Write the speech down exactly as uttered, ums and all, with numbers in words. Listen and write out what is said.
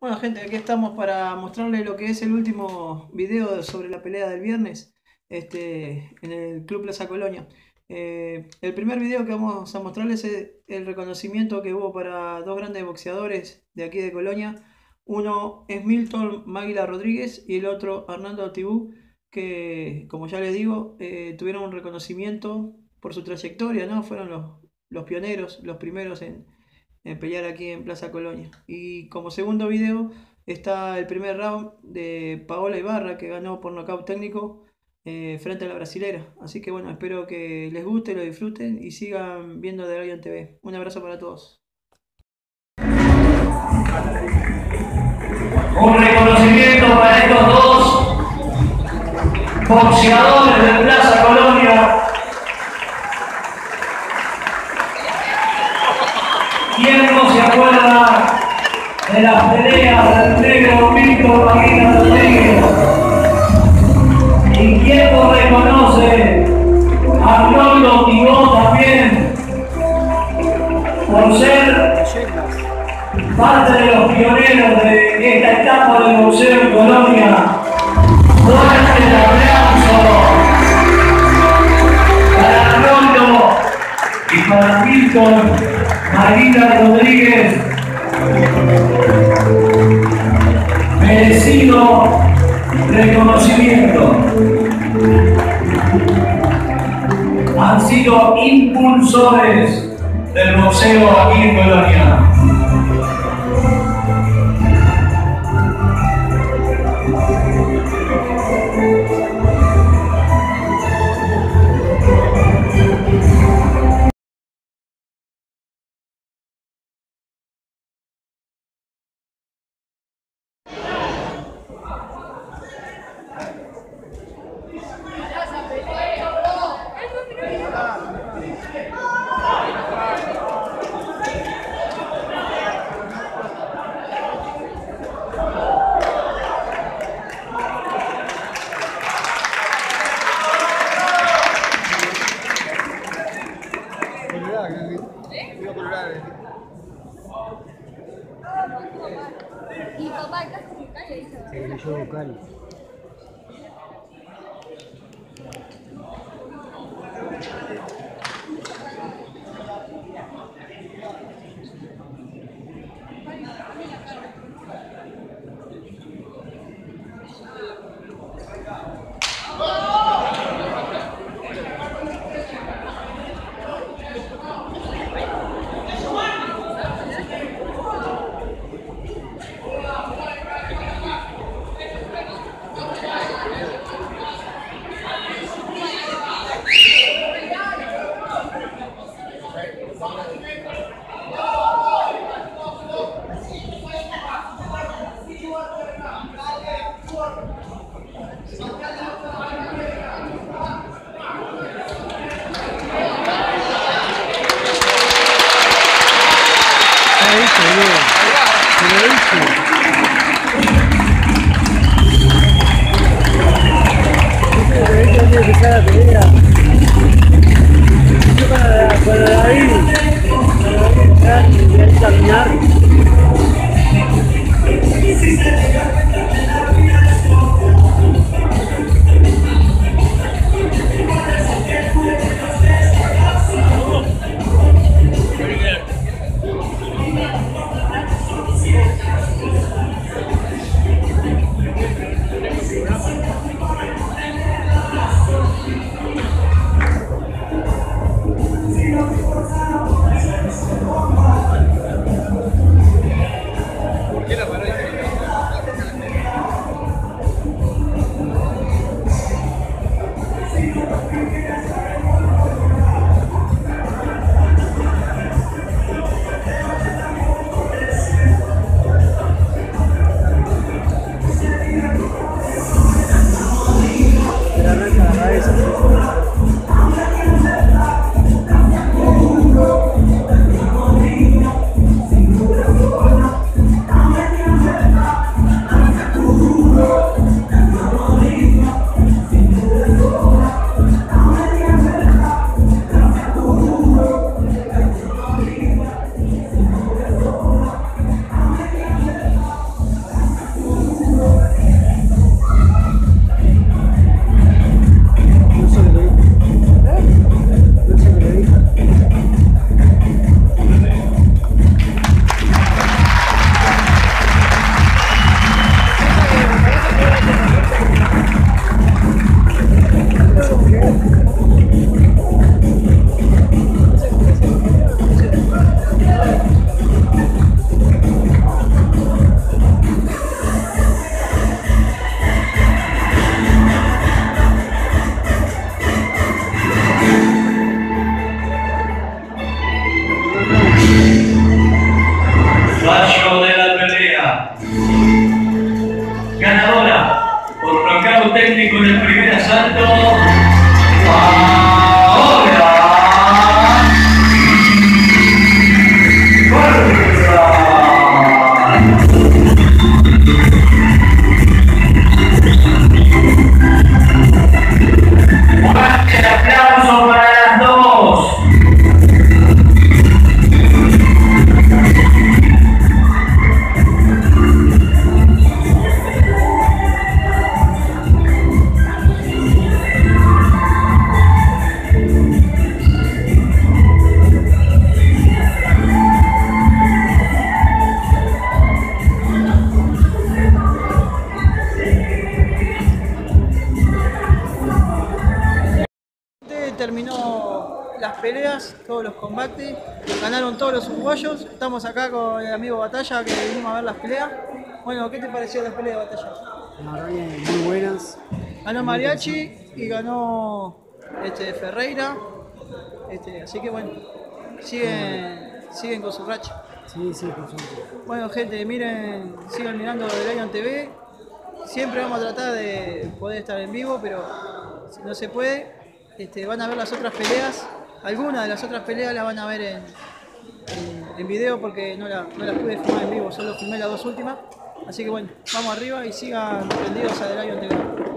Bueno, gente, aquí estamos para mostrarles lo que es el último video sobre la pelea del viernes este, en el Club Plaza Colonia. Eh, el primer video que vamos a mostrarles es el reconocimiento que hubo para dos grandes boxeadores de aquí de Colonia. Uno es Milton Máguila Rodríguez y el otro Hernando Tibú, que como ya les digo, eh, tuvieron un reconocimiento por su trayectoria, ¿no? Fueron los, los pioneros, los primeros en en pelear aquí en Plaza Colonia. Y como segundo video está el primer round de Paola Ibarra, que ganó por nocaut técnico eh, frente a la brasilera. Así que bueno, espero que les guste, lo disfruten y sigan viendo The Lion T V. Un abrazo para todos. Un reconocimiento para estos dos boxeadores de Plaza Colonia. ¿Quién no se acuerda de las peleas del negro Milton Máguila Rodríguez? ¿Y quién no reconoce a Hernando Tibú también por ser parte de los pioneros de esta etapa del boxeo en Colonia? Fuerte el aplauso para Hernando y para Milton Máguila Rodríguez. Merecido reconocimiento. Han sido impulsores del boxeo aquí en Colonia. Y papá, acá es vocal, le dice. Se leyó vocal. Cada pelea. Yo para, para David, para David entrar y ver caminar. Paola, ganadora por nocaut técnico en el primer asalto, Paola Barra. Fuerte aplauso para las dos. Terminó las peleas, todos los combates, ganaron todos los uruguayos. Estamos acá con el amigo Batalla que vinimos a ver las peleas. Bueno, ¿qué te pareció la pelea de Batalla? La verdad que muy buenas. Ganó Mariachi y ganó este, Ferreira, este, así que bueno, siguen, siguen con su racha. Sí, sí, por supuesto. Bueno gente, miren, sigan mirando de Lion T V. Siempre vamos a tratar de poder estar en vivo, pero si no se puede, este, van a ver las otras peleas. Algunas de las otras peleas las van a ver en, en, en video porque no, la, no las pude filmar en vivo, solo filmé las dos últimas. Así que bueno, vamos arriba y sigan prendidos a The Lion T V.